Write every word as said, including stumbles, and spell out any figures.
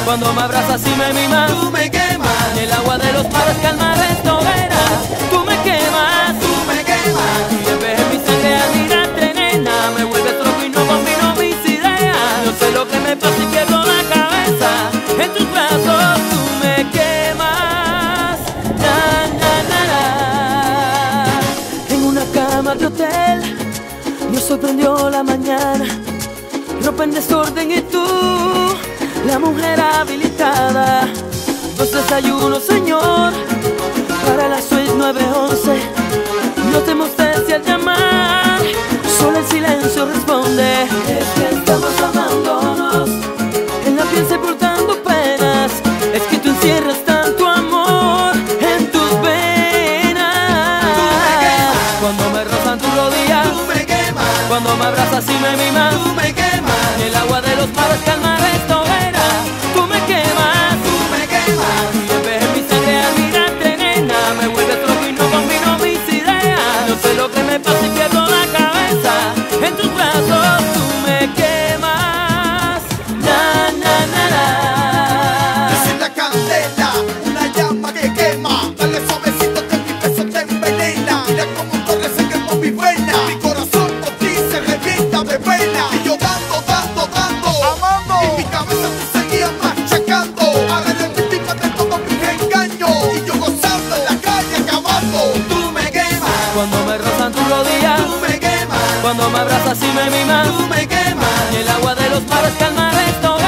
Cuando me abrazas y me mimas, tú me quemas. el agua de los mares calma esta hoguera. Tú me quemas, tú me quemas. y en vez de mi sangre al mirarte, nena, me vuelves loco y no combino mis ideas. No sé lo que me pasa y pierdo la cabeza. En tus brazos tú me quemas. Na, na, na, na. En una cama de hotel nos sorprendió la mañana, ropa en desorden y tú, la mujer habilitada. Dos desayunos, señor, para las suite nueve once. No te molestes al llamar, solo el silencio responde. Es que estamos amándonos, en la piel sepultando penas. Es que tú encierras tanto amor en tus venas. Cuando me rozan tus rodillas, tú me quemas. cuando me abrazas y me mimas, tú me quemas. el agua de los mares calma esta hoguera. Tú me quemas, tú me quemas. y en vez de mi sangre al mirarte, nena, me vuelves loco y no combino mis ideas. No sé lo que me pasa y pierdo la cabeza. En tus brazos tú me quemas. Na, na, na, na. Es la candela, una llama que quema. Dale suavecito que mi beso te envenena. Mira cómo corre, se quemó mi vena. Mi corazón por ti se revienta de pena. Y yo dando, dando, dando, amando. Y mi cabeza te seguía machacando. Ahora eres víctima de todos mis engaños. Y yo gozando en la calle acabando. Tú me quemas. Cuando me rozan tus rodillas, tú me quemas. cuando me abrazas y me mimas, tú me quemas. y el agua de los mares calma esto.